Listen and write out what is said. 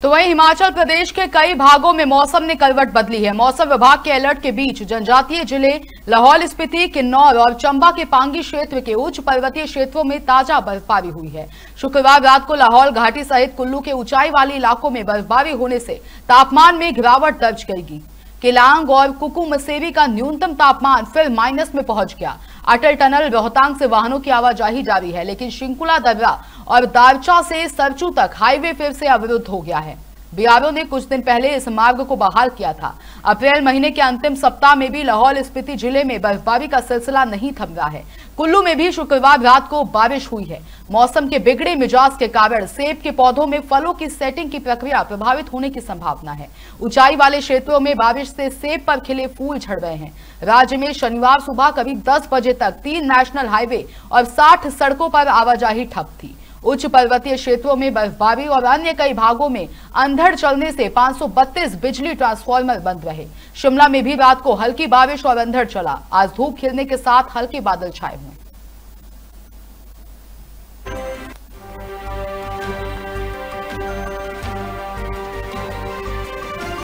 तो वहीं हिमाचल प्रदेश के कई भागों में मौसम ने करवट बदली है। मौसम विभाग के अलर्ट के बीच जनजातीय जिले लाहौल स्पीति, किन्नौर और चंबा के पांगी क्षेत्र के उच्च पर्वतीय क्षेत्रों में ताजा बर्फबारी हुई है। शुक्रवार रात को लाहौल घाटी सहित कुल्लू के ऊंचाई वाले इलाकों में बर्फबारी होने से तापमान में गिरावट दर्ज की। केलांग और कुकू मसेरी का न्यूनतम तापमान फिर माइनस में पहुंच गया। अटल टनल रोहतांग से वाहनों की आवाजाही जारी है, लेकिन शिंकुला दर्रा और दारचा से सरचू तक हाईवे फिर से अवरुद्ध हो गया है। बीआरओ ने कुछ दिन पहले इस मार्ग को बहाल किया था। अप्रैल महीने के अंतिम सप्ताह में भी लाहौल स्पीति जिले में बर्फबारी का सिलसिला नहीं थम रहा है। कुल्लू में भी शुक्रवार रात को बारिश हुई है। मौसम के बिगड़े मिजाज के कारण सेब के पौधों में फलों की सेटिंग की प्रक्रिया प्रभावित होने की संभावना है। ऊंचाई वाले क्षेत्रों में बारिश से सेब पर खिले फूल झड़ गए हैं। राज्य में शनिवार सुबह करीब 10 बजे तक 3 नेशनल हाईवे और 60 सड़कों पर आवाजाही ठप थी। उच्च पर्वतीय क्षेत्रों में बर्फबारी और अन्य कई भागों में अंधड़ चलने से 532 बिजली ट्रांसफार्मर बंद रहे। शिमला में भी रात को हल्की बारिश और अंधड़ चला। आज धूप खिलने के साथ हल्के बादल छाए हुए।